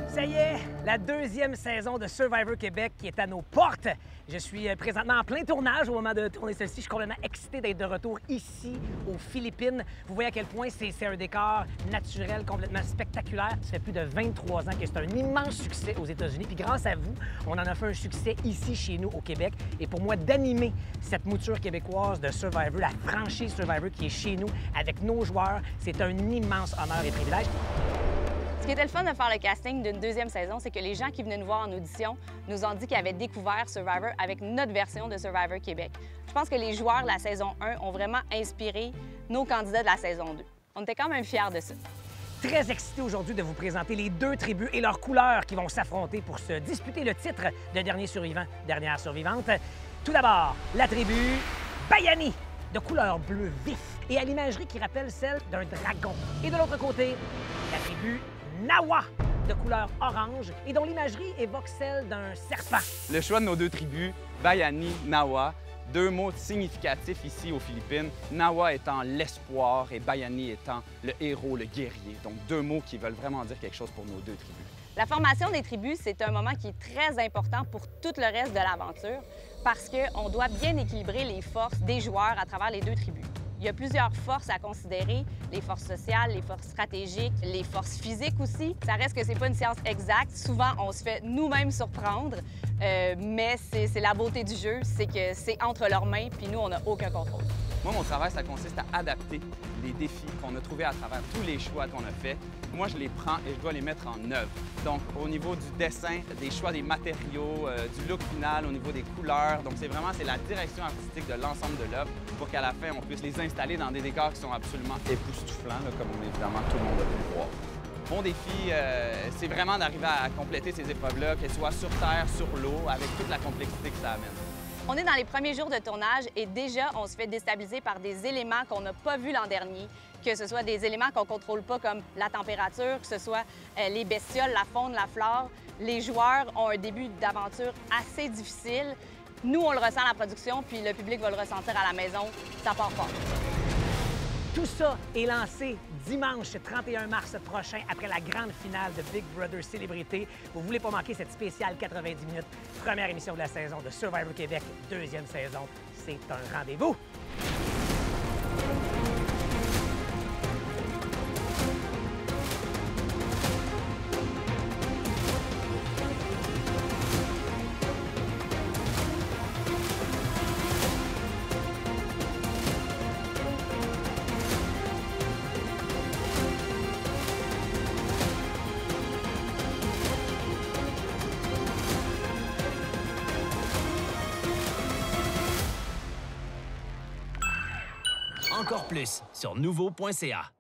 Ça y est, la deuxième saison de Survivor Québec qui est à nos portes. Je suis présentement en plein tournage au moment de tourner celle-ci. Je suis complètement excité d'être de retour ici, aux Philippines. Vous voyez à quel point c'est un décor naturel complètement spectaculaire. Ça fait plus de 23 ans que c'est un immense succès aux États-Unis. Puis grâce à vous, on en a fait un succès ici, chez nous, au Québec. Et pour moi, d'animer cette mouture québécoise de Survivor, la franchise Survivor qui est chez nous, avec nos joueurs, c'est un immense honneur et privilège. Ce qui était le fun de faire le casting d'une deuxième saison, c'est que les gens qui venaient nous voir en audition nous ont dit qu'ils avaient découvert Survivor avec notre version de Survivor Québec. Je pense que les joueurs de la saison 1 ont vraiment inspiré nos candidats de la saison 2. On était quand même fiers de ça. Très excité aujourd'hui de vous présenter les deux tribus et leurs couleurs qui vont s'affronter pour se disputer le titre de dernier survivant, dernière survivante. Tout d'abord, la tribu Bayani, de couleur bleu vif et à l'imagerie qui rappelle celle d'un dragon. Et de l'autre côté, la tribu Nawa, de couleur orange et dont l'imagerie évoque celle d'un serpent. Le choix de nos deux tribus, Bayani, Nawa, deux mots significatifs ici aux Philippines, Nawa étant l'espoir et Bayani étant le héros, le guerrier. Donc deux mots qui veulent vraiment dire quelque chose pour nos deux tribus. La formation des tribus, c'est un moment qui est très important pour tout le reste de l'aventure parce qu'on doit bien équilibrer les forces des joueurs à travers les deux tribus. Il y a plusieurs forces à considérer, les forces sociales, les forces stratégiques, les forces physiques aussi. Ça reste que c'est pas une science exacte. Souvent, on se fait nous-mêmes surprendre, mais c'est la beauté du jeu, c'est que c'est entre leurs mains, puis nous, on n'a aucun contrôle. Moi, mon travail, ça consiste à adapter les défis qu'on a trouvés à travers tous les choix qu'on a faits. Moi, je les prends et je dois les mettre en œuvre. Donc, au niveau du dessin, des choix des matériaux, du look final, au niveau des couleurs. Donc, c'est la direction artistique de l'ensemble de l'œuvre pour qu'à la fin, on puisse les installer dans des décors qui sont absolument époustouflants, là, comme évidemment tout le monde a pu le voir. Mon défi, c'est vraiment d'arriver à compléter ces épreuves-là, qu'elles soient sur terre, sur l'eau, avec toute la complexité que ça amène. On est dans les premiers jours de tournage et déjà, on se fait déstabiliser par des éléments qu'on n'a pas vus l'an dernier, que ce soit des éléments qu'on ne contrôle pas comme la température, que ce soit les bestioles, la faune, la flore. Les joueurs ont un début d'aventure assez difficile. Nous, on le ressent à la production, puis le public va le ressentir à la maison. Ça part fort. Tout ça est lancé dimanche 31 mars prochain après la grande finale de Big Brother Célébrité. Vous ne voulez pas manquer cette spéciale 90 minutes, première émission de la saison de Survivor Québec, deuxième saison. C'est un rendez-vous! Encore plus sur nouveau.ca.